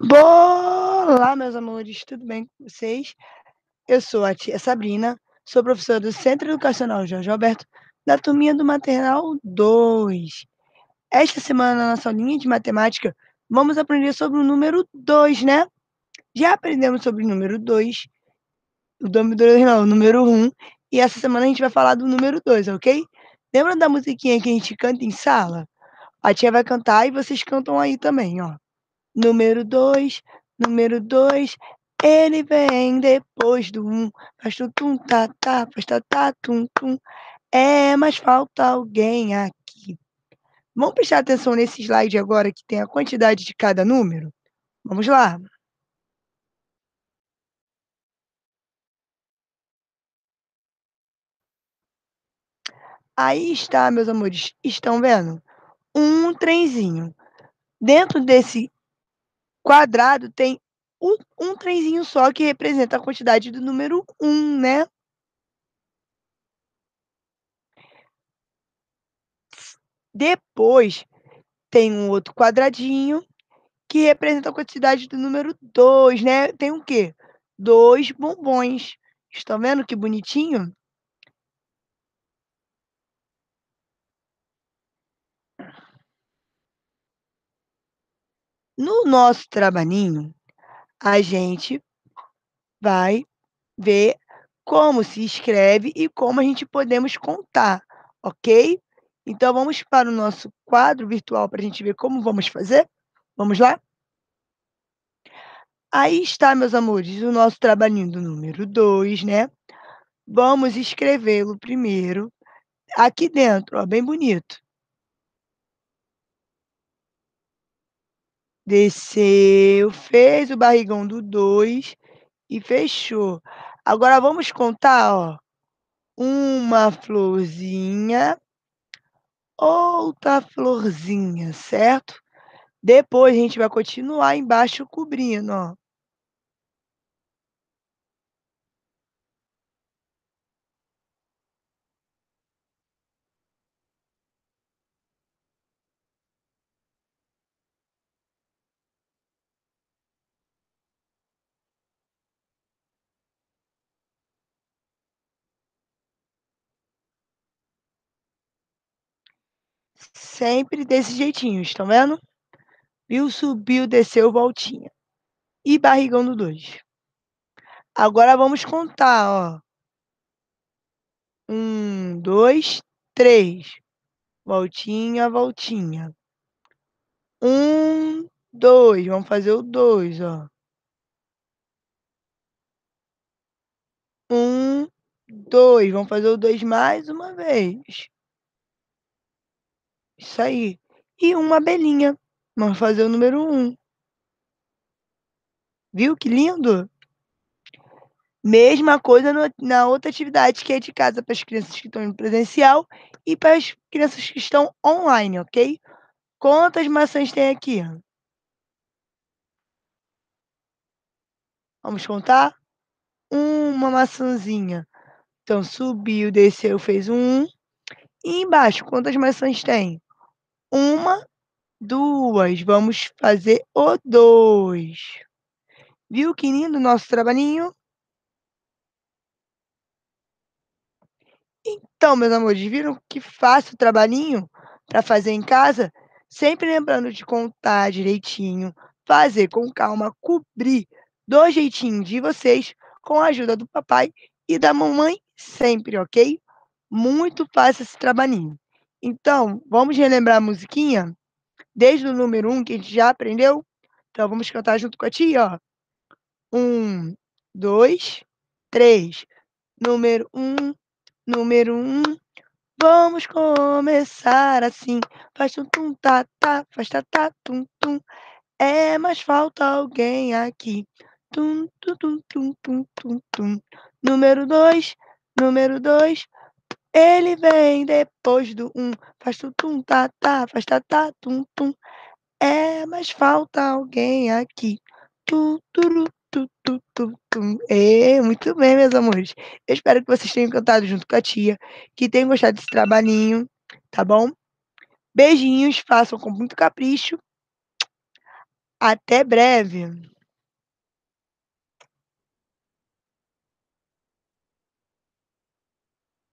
Olá, meus amores, tudo bem com vocês? Eu sou a tia Sabrina, sou professora do Centro Educacional Jorge Alberto, da turminha do Maternal 2. Esta semana, na nossa aulinha de matemática, vamos aprender sobre o número 2, né? Já aprendemos sobre o número 2, o número 1, e essa semana a gente vai falar do número 2, ok? Lembra da musiquinha que a gente canta em sala? A tia vai cantar e vocês cantam aí também, ó. Número 2, ele vem depois do 1, faz tum tá tá, faz tá tá tum tum. É, mas falta alguém aqui. Vamos prestar atenção nesse slide agora que tem a quantidade de cada número? Vamos lá. Aí está, meus amores, estão vendo? Um trenzinho. Dentro desse quadrado tem um trenzinho só que representa a quantidade do número 1, né? Depois tem um outro quadradinho que representa a quantidade do número 2, né? Tem o quê? 2 bombons. Estão vendo que bonitinho? No nosso trabalhinho, a gente vai ver como se escreve e como a gente podemos contar, ok? Então vamos para o nosso quadro virtual para a gente ver como vamos fazer? Vamos lá? Aí está, meus amores, o nosso trabalhinho do número 2, né? Vamos escrevê-lo primeiro aqui dentro, ó, bem bonito. Desceu, fez o barrigão do 2 e fechou. Agora vamos contar, ó, uma florzinha, outra florzinha, certo? Depois a gente vai continuar embaixo cobrindo, ó. Sempre desse jeitinho, estão vendo? Viu, subiu, desceu, voltinha. E barrigão do 2. Agora vamos contar, ó. 1, 2, 3. Voltinha, voltinha. 1, 2. Vamos fazer o 2, ó. 1, 2. Vamos fazer o 2 mais uma vez. Isso aí. E uma abelhinha. Vamos fazer o número 1. Viu que lindo? Mesma coisa na outra atividade que é de casa para as crianças que estão em presencial e para as crianças que estão online, ok? Quantas maçãs tem aqui? Vamos contar? Uma maçãzinha. Então, subiu, desceu, fez um 1. E embaixo, quantas maçãs tem? Uma, 2. Vamos fazer o 2. Viu que lindo o nosso trabalhinho? Então, meus amores, viram que fácil o trabalhinho para fazer em casa? Sempre lembrando de contar direitinho, fazer com calma, cobrir do jeitinho de vocês, com a ajuda do papai e da mamãe sempre, ok? Muito fácil esse trabalhinho. Então, vamos relembrar a musiquinha? Desde o número 1 que a gente já aprendeu? Então vamos cantar junto com a tia, ó. 1, 2, 3. Número 1, número 1. Vamos começar assim. Faz tum tum tá tá, faz tá tá tum tum. É, mas falta alguém aqui. Tum tum tum tum tum tum tum. Número 2, número 2. Ele vem depois do 1. Faz tum tum tá tá, faz tá tá tum tum. É, mas falta alguém aqui. Tu, turu, tu, tu, tu, tum. É, muito bem, meus amores. Eu espero que vocês tenham cantado junto com a tia, que tenham gostado desse trabalhinho, tá bom? Beijinhos, façam com muito capricho. Até breve.